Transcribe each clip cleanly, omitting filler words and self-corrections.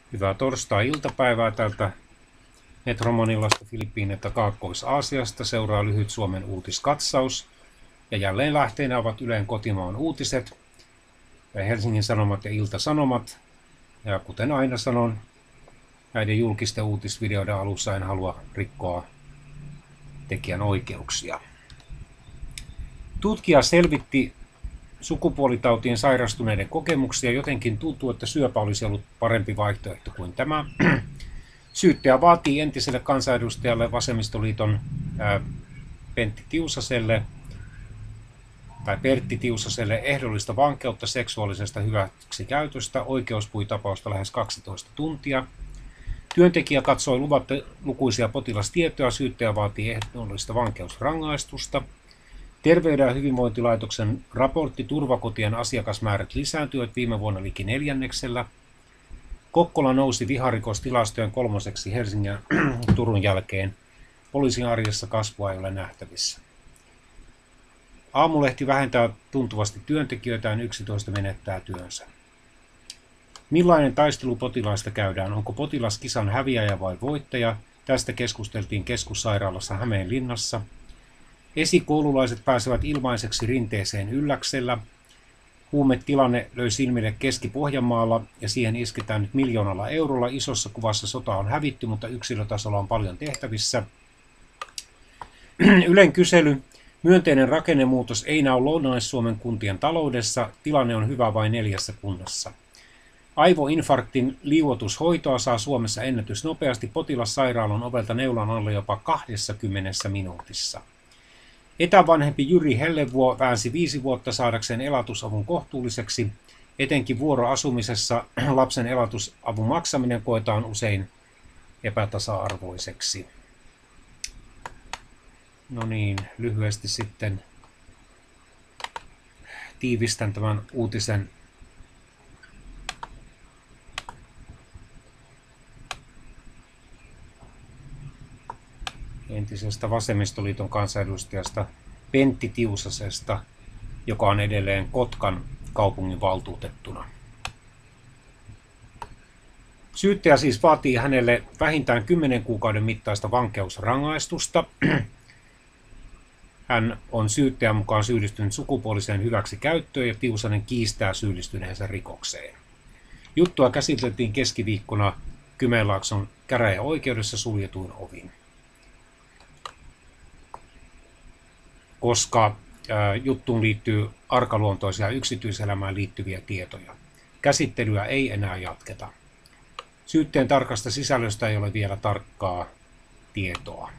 Hyvää torstai-iltapäivää täältä Metromonilasta Filippiineiltä Kaakkois-Aasiasta. Seuraa lyhyt Suomen uutiskatsaus. Ja jälleen lähteenä ovat Ylen kotimaan uutiset, Helsingin Sanomat ja Ilta-Sanomat. Ja kuten aina sanon, näiden julkisten uutisvideoiden alussa en halua rikkoa tekijän oikeuksia. Tutkija selvitti sukupuolitautiin sairastuneiden kokemuksia. Jotenkin tuntuu, että syöpä olisi ollut parempi vaihtoehto kuin tämä. Syyttäjä vaatii entiselle kansanedustajalle Vasemmistoliiton Pertti Tiusaselle ehdollista vankeutta seksuaalisesta hyväksikäytöstä. Oikeus pui tapausta lähes 12 tuntia. Työntekijä katsoi luvatta lukuisia potilastietoja. Syyttäjä vaatii ehdollista vankeusrangaistusta. Terveyden ja hyvinvointilaitoksen raportti: turvakotien asiakasmäärät lisääntyivät viime vuonna liki 4. Kokkola nousi viharikostilastojen 3. Helsingin ja Turun jälkeen. Poliisin arjessa kasvua ei ole nähtävissä. Aamulehti vähentää tuntuvasti työntekijöitään, 11 menettää työnsä. Millainen taistelu potilaista käydään? Onko potilas kisan häviäjä vai voittaja? Tästä keskusteltiin keskussairaalassa Hämeenlinnassa. Esikoululaiset pääsevät ilmaiseksi rinteeseen Ylläksellä. Huumetilanne löi silmille Keski-Pohjanmaalla ja siihen isketään nyt 1 miljoonalla eurolla. Isossa kuvassa sota on hävitty, mutta yksilötasolla on paljon tehtävissä. Ylen kysely: myönteinen rakennemuutos ei näy Lounais-Suomen kuntien taloudessa. Tilanne on hyvä vain 4 kunnassa. Aivoinfarktin liuotushoitoa saa Suomessa ennätysnopeasti. Potilas sairaalan ovelta neulan alle jopa 20 minuutissa. Etävanhempi Jyri Hellevuo väänsi 5 vuotta saadakseen elatusavun kohtuulliseksi. Etenkin vuoroasumisessa lapsen elatusavun maksaminen koetaan usein epätasa-arvoiseksi. No niin, lyhyesti sitten tiivistän tämän uutisen. Entisestä Vasemmistoliiton kansanedustajasta Pentti Tiusasesta, joka on edelleen Kotkan kaupungin valtuutettuna. Syyttäjä siis vaatii hänelle vähintään 10 kuukauden mittaista vankeusrangaistusta. Hän on syyttäjän mukaan syyllistynyt sukupuoliseen hyväksikäyttöön ja Tiusanen kiistää syyllistyneensä rikokseen. Juttua käsiteltiin keskiviikkona Kymenlaakson käräjäoikeudessa suljetuin ovin. Koska juttuun liittyy arkaluontoisia yksityiselämään liittyviä tietoja. Käsittelyä ei enää jatketa. Syytteen tarkasta sisällöstä ei ole vielä tarkkaa tietoa.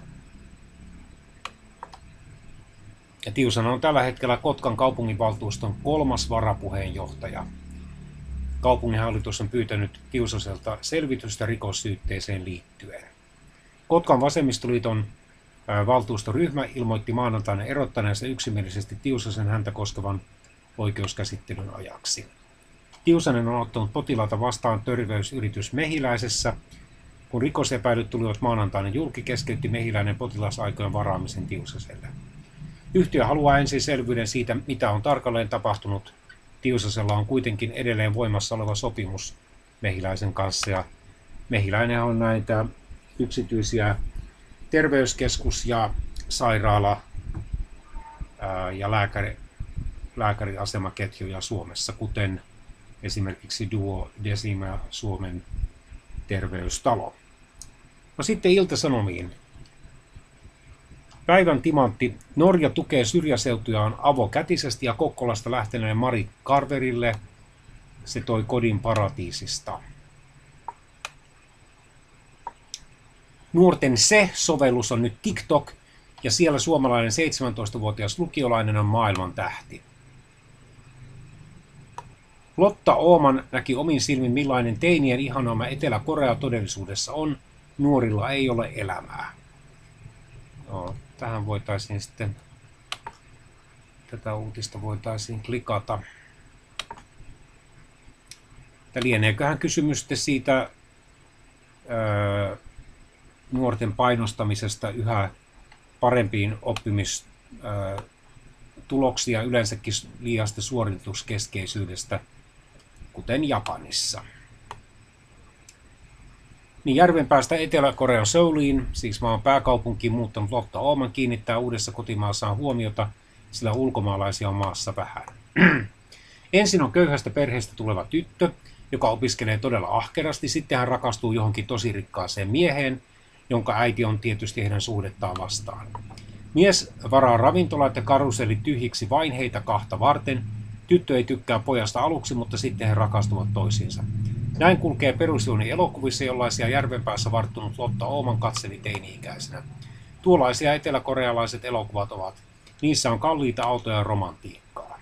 Ja Tiusanen on tällä hetkellä Kotkan kaupunginvaltuuston 3. varapuheenjohtaja. Kaupunginhallitus on pyytänyt Tiusaselta selvitystä rikossyytteeseen liittyen. Kotkan vasemmistoliiton valtuustoryhmä ilmoitti maanantaina erottaneensa yksimielisesti Tiusasen häntä koskevan oikeuskäsittelyn ajaksi. Tiusanen on ottanut potilaita vastaan terveysyritys Mehiläisessä. Kun rikosepäilyt tulivat maanantaina julki, keskeytti Mehiläinen potilasaikojen varaamisen Tiusaselle. Yhtiö haluaa ensin selvyyden siitä, mitä on tarkalleen tapahtunut. Tiusasella on kuitenkin edelleen voimassa oleva sopimus Mehiläisen kanssa. Ja Mehiläinen on näitä yksityisiä terveyskeskus- ja sairaala- ja lääkäriasemaketjuja Suomessa, kuten esimerkiksi Duodecima, Suomen terveystalo. No sitten Ilta-Sanomiin. Päivän timantti: Norja tukee syrjäseutujaan avokätisesti ja Kokkolasta lähteneen Mari Carverille se toi kodin paratiisista. Nuorten Se-sovellus on nyt TikTok ja siellä suomalainen 17-vuotias lukiolainen on maailman tähti. Lotta Ooman näki omin silmin, millainen teinien ihanoima Etelä-Korea todellisuudessa on. Nuorilla ei ole elämää. No, tähän voitaisiin sitten, tätä uutista voitaisiin klikata. Lieneeköhän kysymys sitten siitä nuorten painostamisesta yhä parempiin oppimistuloksia, yleensäkin liiasta suorituskeskeisyydestä, kuten Japanissa. Niin Järvenpäästä Etelä-Korean Souliin, siis maan pääkaupunkiin muuttanut Lotta Ooman kiinnittää uudessa kotimaassaan huomiota, sillä ulkomaalaisia on maassa vähän. Ensin on köyhästä perheestä tuleva tyttö, joka opiskelee todella ahkerasti. Sitten hän rakastuu johonkin tosi rikkaaseen mieheen, jonka äiti on tietysti heidän suhdettaan vastaan. Mies varaa ravintolat ja karusellit tyhjiksi vain heitä kahta varten. Tyttö ei tykkää pojasta aluksi, mutta sitten he rakastuvat toisiinsa. Näin kulkee perusjuoni elokuvissa, jollaisia Järvenpäässä varttunut Lotta Ooman katseli teini-ikäisenä. Tuollaisia eteläkorealaiset elokuvat ovat. Niissä on kalliita autoja ja romantiikkaa.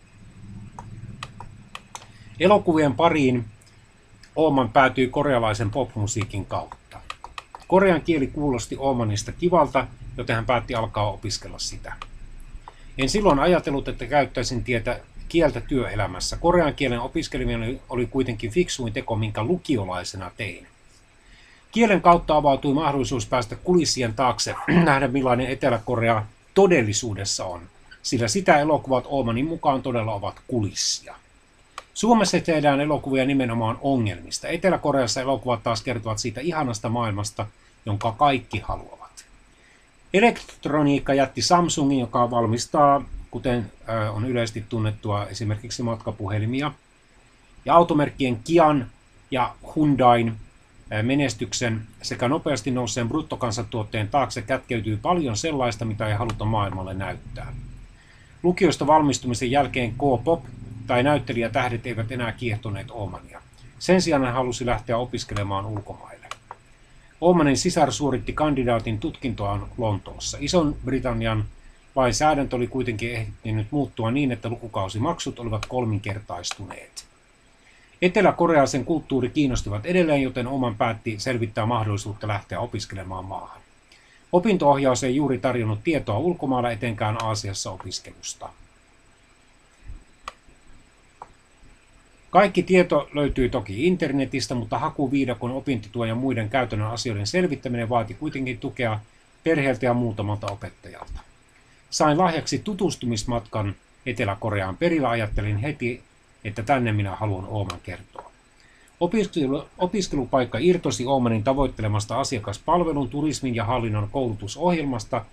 Elokuvien pariin Ooman päätyi korealaisen popmusiikin kautta. Korean kieli kuulosti Oomanista kivalta, joten hän päätti alkaa opiskella sitä. En silloin ajatellut, että käyttäisin kieltä työelämässä. Korean kielen opiskeleminen oli kuitenkin fiksuin teko, minkä lukiolaisena tein. Kielen kautta avautui mahdollisuus päästä kulissien taakse, nähdä millainen Etelä-Korea todellisuudessa on, sillä sitä elokuvat Oomanin mukaan todella ovat kulissia. Suomessa tehdään elokuvia nimenomaan ongelmista. Etelä-Koreassa elokuvat taas kertovat siitä ihanasta maailmasta, jonka kaikki haluavat. Elektroniikka jätti Samsungin, joka valmistaa, kuten on yleisesti tunnettua, esimerkiksi matkapuhelimia. Ja automerkkien Kian ja Hyundain menestyksen sekä nopeasti nousseen bruttokansantuotteen taakse kätkeytyy paljon sellaista, mitä ei haluta maailmalle näyttää. Lukiosta valmistumisen jälkeen K-pop tai näyttelijätähdet eivät enää kiehtoneet Oomania. Sen sijaan hän halusi lähteä opiskelemaan ulkomaille. Oomanin sisar suoritti kandidaatin tutkintoaan Lontoossa. Ison-Britannian lainsäädäntö oli kuitenkin ehtinyt muuttua niin, että lukukausimaksut olivat kolminkertaistuneet. Etelä-korealaisen kulttuuri kiinnostivat edelleen, joten Ooman päätti selvittää mahdollisuutta lähteä opiskelemaan maahan. Opinto-ohjaus ei juuri tarjonnut tietoa ulkomailla, etenkään Aasiassa opiskelusta. Kaikki tieto löytyy toki internetistä, mutta hakuviidakon, opintotuen ja muiden käytännön asioiden selvittäminen vaati kuitenkin tukea perheeltä ja muutamalta opettajalta. Sain lahjaksi tutustumismatkan Etelä-Koreaan perillä, ajattelin heti, että tänne minä haluan Ooman kertoa. Opiskelupaikka irtosi Oomanin tavoittelemasta asiakaspalvelun, turismin ja hallinnon koulutusohjelmasta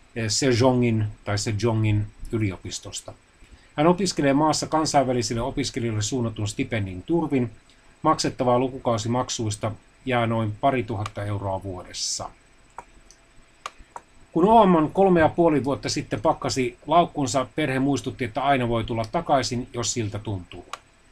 Sejongin yliopistosta. Hän opiskelee maassa kansainvälisille opiskelijoille suunnatun stipendin turvin. Maksettavaa lukukausimaksuista jää noin 2 000 euroa vuodessa. Kun Ooman 3,5 vuotta sitten pakkasi laukkunsa, perhe muistutti, että aina voi tulla takaisin, jos siltä tuntuu.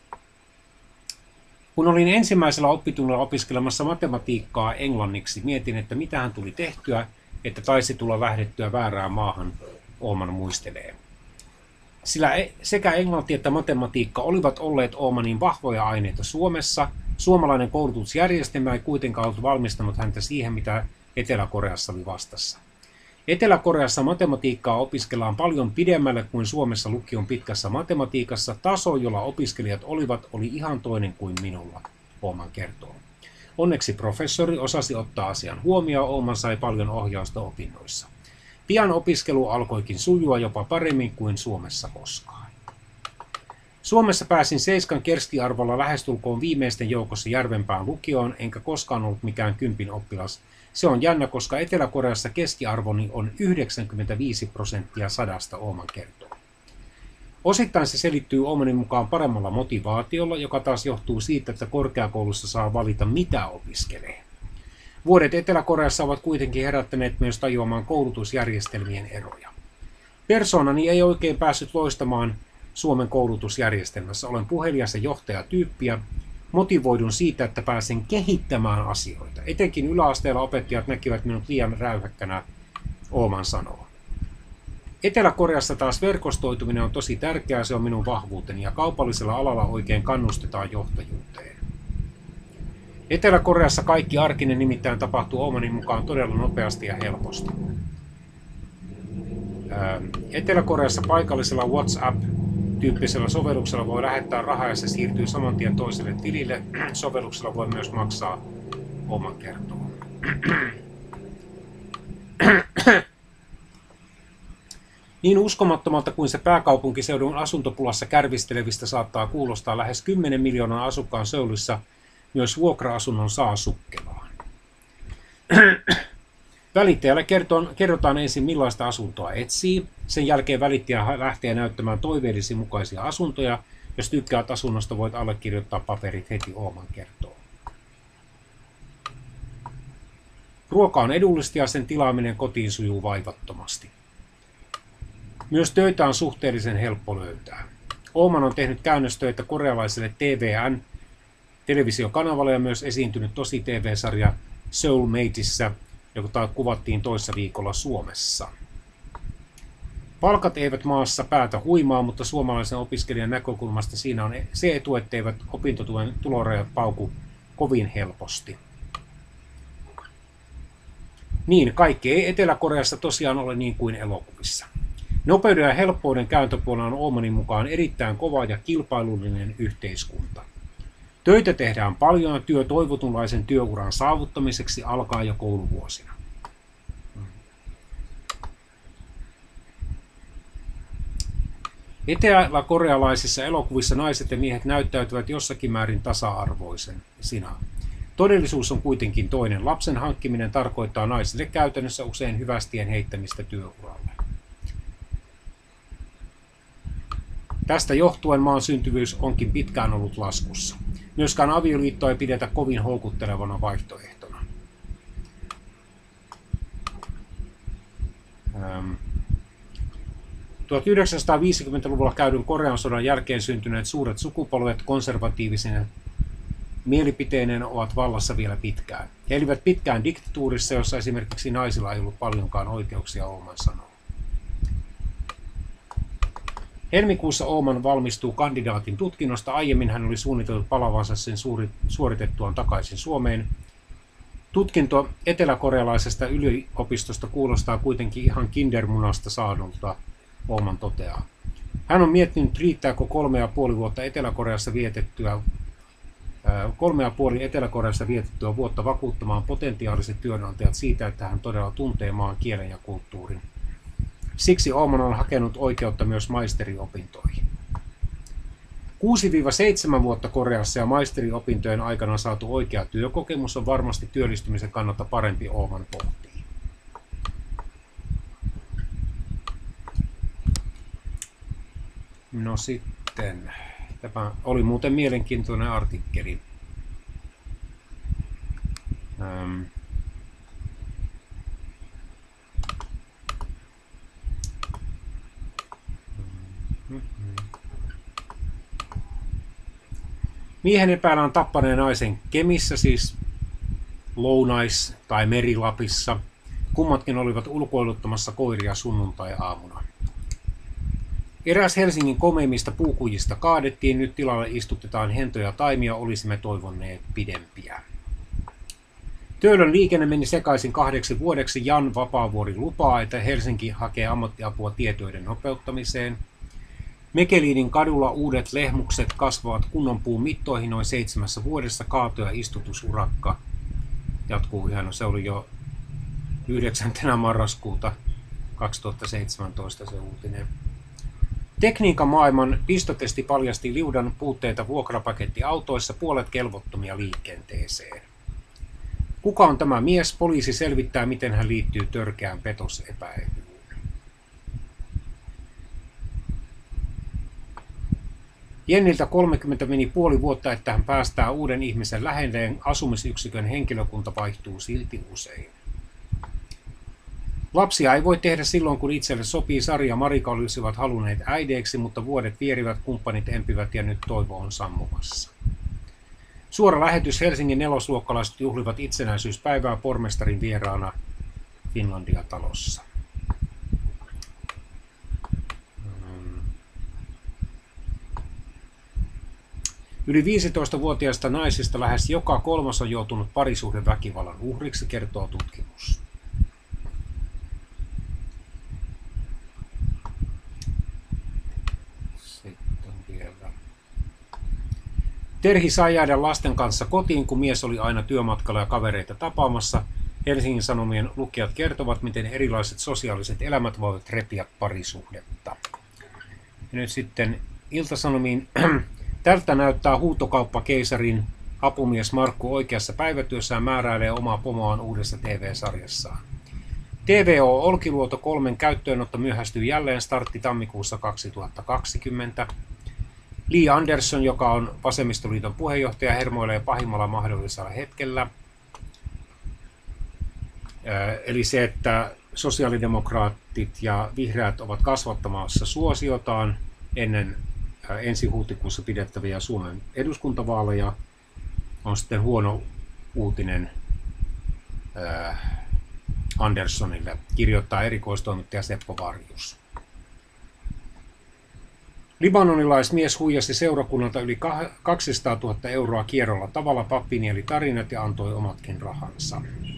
Kun olin ensimmäisellä oppitunnilla opiskelemassa matematiikkaa englanniksi, mietin, että mitä hän tuli tehtyä, että taisi tulla lähdettyä väärään maahan, Ooman muistelee. Sillä sekä englanti että matematiikka olivat olleet Oomanin vahvoja aineita Suomessa, suomalainen koulutusjärjestelmä ei kuitenkaan ollut valmistanut häntä siihen, mitä Etelä-Koreassa oli vastassa. Etelä-Koreassa matematiikkaa opiskellaan paljon pidemmälle kuin Suomessa lukion pitkässä matematiikassa. Taso, jolla opiskelijat oli ihan toinen kuin minulla, Ooman kertoo. Onneksi professori osasi ottaa asian huomioon, Ooman sai paljon ohjausta opinnoissa. Pian opiskelu alkoikin sujua jopa paremmin kuin Suomessa koskaan. Suomessa pääsin 7 keskiarvolla lähestulkoon viimeisten joukossa Järvenpään lukioon, enkä koskaan ollut mikään 10 oppilas. Se on jännä, koska Etelä-Koreassa keskiarvoni on 95% 100, Ooman kertoo. Osittain se selittyy Oomanin mukaan paremmalla motivaatiolla, joka taas johtuu siitä, että korkeakoulussa saa valita mitä opiskelee. Vuodet Etelä-Koreassa ovat kuitenkin herättäneet myös tajuamaan koulutusjärjestelmien eroja. Persoonani ei oikein päässyt loistamaan Suomen koulutusjärjestelmässä. Olen puhelias ja johtajatyyppiä. Motivoidun siitä, että pääsen kehittämään asioita. Etenkin yläasteella opettajat näkivät minut liian räyhäkkänä, Ooman sanoo. Etelä-Koreassa taas verkostoituminen on tosi tärkeää, se on minun vahvuuteni ja kaupallisella alalla oikein kannustetaan johtajuuteen. Etelä-Koreassa kaikki arkinen nimittäin tapahtuu Oomanin mukaan todella nopeasti ja helposti. Etelä-Koreassa paikallisella WhatsApp-tyyppisellä sovelluksella voi lähettää rahaa ja se siirtyy saman tien toiselle tilille. Sovelluksella voi myös maksaa, Ooman kertoo. Niin uskomattomalta kuin se pääkaupunkiseudun asuntopulassa kärvistelevistä saattaa kuulostaa, lähes 10 miljoonan asukkaan Seulissa myös vuokra-asunnon saa sukkelaan. Välittäjälle kerrotaan ensin millaista asuntoa etsii. Sen jälkeen välittäjä lähtee näyttämään toiveidesi mukaisia asuntoja. Jos tykkäät asunnosta, voit allekirjoittaa paperit heti Åman kertoo. Ruoka on edullista ja sen tilaaminen kotiin sujuu vaivattomasti. Myös töitä on suhteellisen helppo löytää. Åman on tehnyt käännöstöitä korealaiselle TVN televisiokanavalle ja myös esiintynyt tosi TV-sarja Soulmateissa, joka kuvattiin toissa viikolla Suomessa. Palkat eivät maassa päätä huimaa, mutta suomalaisen opiskelijan näkökulmasta siinä on se etu, etteivät opintotuen tulorajat pauku kovin helposti. Niin, kaikki ei Etelä-Koreassa tosiaan ole niin kuin elokuvissa. Nopeuden ja helppouden kääntöpuolella on Åmanin mukaan erittäin kova ja kilpailullinen yhteiskunta. Töitä tehdään paljon ja työ toivotunlaisen työuran saavuttamiseksi alkaa jo kouluvuosina. Etelä-korealaisissa elokuvissa naiset ja miehet näyttäytyvät jossakin määrin tasa-arvoisina. Todellisuus on kuitenkin toinen. Lapsen hankkiminen tarkoittaa naisille käytännössä usein hyvästien heittämistä työuralle. Tästä johtuen maan syntyvyys onkin pitkään ollut laskussa. Myöskään avioliittoa ei pidetä kovin houkuttelevana vaihtoehtona. 1950-luvulla käydyn Korean sodan jälkeen syntyneet suuret sukupolvet konservatiivisine mielipiteineen ovat vallassa vielä pitkään. He elivät pitkään diktatuurissa, jossa esimerkiksi naisilla ei ollut paljonkaan oikeuksia, Åman sanoo. Helmikuussa Åman valmistuu kandidaatin tutkinnosta. Aiemmin hän oli suunnitellut palavansa sen suoritettuaan takaisin Suomeen. Tutkinto eteläkorealaisesta yliopistosta kuulostaa kuitenkin ihan kindermunasta saadulta, Åman toteaa. Hän on miettinyt, riittääkö 3,5 vuotta Etelä-Koreassa vietettyä 3,5 Etelä-Koreassa vietettyä vuotta vakuuttamaan potentiaaliset työnantajat siitä, että hän todella tuntee maan kielen ja kulttuurin. Siksi Åman on hakenut oikeutta myös maisteriopintoihin. 6-7 vuotta Koreassa ja maisteriopintojen aikana saatu oikea työkokemus on varmasti työllistymisen kannalta parempi, Åman pohtii. No sitten, tämä oli muuten mielenkiintoinen artikkeli. Miehen epäillään tappaneen naisen Kemissä, siis Lounais- tai Merilapissa. Kummatkin olivat ulkoiluttamassa koiria sunnuntai-aamuna. Eräs Helsingin komeimmista puukujista kaadettiin, nyt tilalle istutetaan hentoja taimia, olisimme toivonneet pidempiä. Töölön liikenne meni sekaisin 2 vuodeksi. Jan Vapaavuori lupaa, että Helsinki hakee ammattiapua tietoiden nopeuttamiseen. Mekeliinin kadulla uudet lehmukset kasvavat kunnonpuun mittoihin noin 7 vuodessa. Kaato- ja istutusurakka jatkuu ihan, se oli jo 9. marraskuuta 2017 se uutinen. Tekniikan maailman pistotesti paljasti liudan puutteita vuokrapakettiautoissa, puolet kelvottomia liikenteeseen. Kuka on tämä mies? Poliisi selvittää, miten hän liittyy törkeään petosepäilyyn. Jenniltä 30 meni puoli vuotta, että hän päästää uuden ihmisen lähelleen. Asumisyksikön henkilökunta vaihtuu silti usein. Lapsia ei voi tehdä silloin, kun itselle sopii. Sari ja Marika olisivat halunneet äideiksi, mutta vuodet vierivät, kumppanit empivät ja nyt toivo on sammumassa. Suora lähetys: Helsingin nelosluokkalaiset juhlivat itsenäisyyspäivää pormestarin vieraana Finlandia-talossa. Yli 15-vuotiaista naisista lähes joka 3 on joutunut parisuhdeväkivallan uhriksi, kertoo tutkimus. Sitten vielä. Terhi sai jäädä lasten kanssa kotiin, kun mies oli aina työmatkalla ja kavereita tapaamassa. Helsingin Sanomien lukijat kertovat, miten erilaiset sosiaaliset elämät voivat repiä parisuhdetta. Ja nyt sitten Ilta-Sanomiin. Tältä näyttää huutokauppakeisarin Apumies Markku oikeassa päivätyössään määräilee omaa pomoaan uudessa TV-sarjassaan. TVO Olkiluoto 3 käyttöönotto myöhästyy jälleen, startti tammikuussa 2020. Li Andersson, joka on Vasemmistoliiton puheenjohtaja, hermoilee pahimmalla mahdollisella hetkellä. Eli se, että sosiaalidemokraatit ja vihreät ovat kasvattamassa suosiotaan ennen ensi huhtikuussa pidettäviä Suomen eduskuntavaaleja, on sitten huono uutinen Anderssonille, kirjoittaa erikoistoimittaja Seppo Varjus. Libanonilaismies huijasi seurakunnalta yli 200 000 euroa kierrolla tavalla, pappi nieli tarinat ja antoi omatkin rahansa.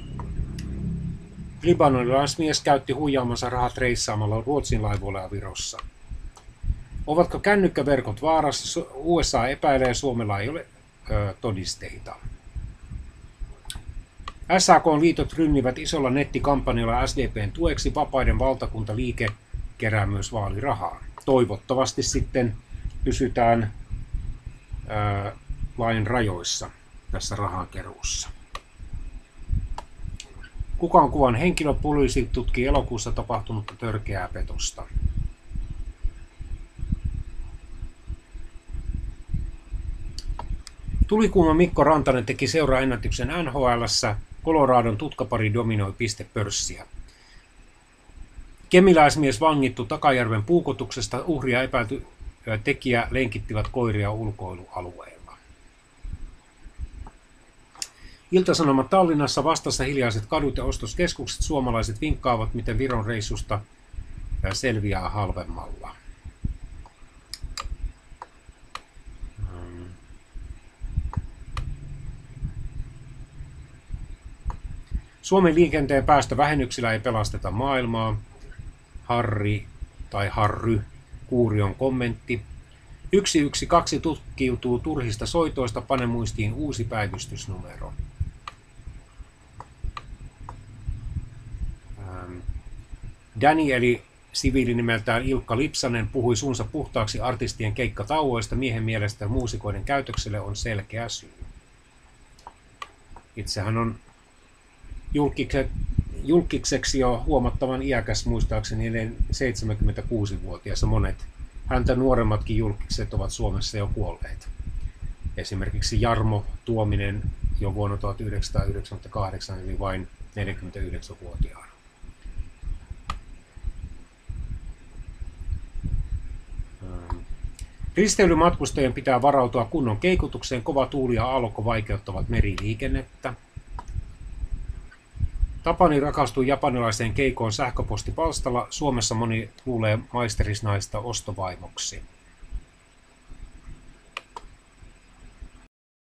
Libanonilaismies käytti huijaamansa rahat reissaamalla Ruotsin laivoilla ja Virossa. Ovatko kännykkäverkot vaarassa? USA epäilee, Suomella ei ole todisteita. SAK-liitot rynnivät isolla nettikampanjalla SDPn tueksi. Vapaiden valtakuntaliike kerää myös vaalirahaa. Toivottavasti sitten pysytään lain rajoissa tässä rahankeruussa. Kuka on kuvan henkilö? Poliisi tutkii elokuussa tapahtunutta törkeää petosta. Tulikuuma Mikko Rantanen teki seuraennätyksen NHL:ssä. Coloradon tutkapari dominoi pistepörssiä. Kemiläismies vangittu Takajärven puukotuksesta. Uhria epäilty tekijä lenkittivät koiria ulkoilualueella. Ilta-Sanomat Tallinnassa vastassa hiljaiset kadut ja ostoskeskukset. Suomalaiset vinkkaavat, miten Viron reissusta selviää halvemmalla. Suomen liikenteen päästövähennyksillä ei pelasteta maailmaa. Harri tai Harry Kuurion kommentti. 112 tutkiutuu turhista soitoista, pane muistiin uusi päivystysnumero. Danny eli siviilinimeltään Ilkka Lipsanen puhui suunsa puhtaaksi artistien keikkatauoista. Miehen mielestä muusikoiden käytökselle on selkeä syy. Itsehän on julkikseksi jo huomattavan iäkäs, muistaakseni 76-vuotias. Monet häntä nuoremmatkin julkikset ovat Suomessa jo kuolleet. Esimerkiksi Jarmo Tuominen jo vuonna 1998, eli vain 49-vuotiaana. Risteilymatkustajien pitää varautua kunnon keikutukseen. Kova tuuli ja aallokko vaikeuttavat meriliikennettä. Tapani rakastui japanilaiseen keikoon sähköpostipalstalla. Suomessa moni luulee maisterisnaista ostovaimoksi.